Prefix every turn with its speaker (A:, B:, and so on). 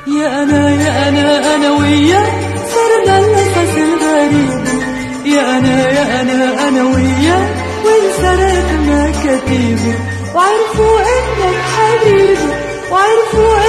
A: يا أنا وياك صرنا القصص الغريب. يا أنا وياك وانسرقت مكاتيبي، وعرفوا إنك حبيبي، وعرفوا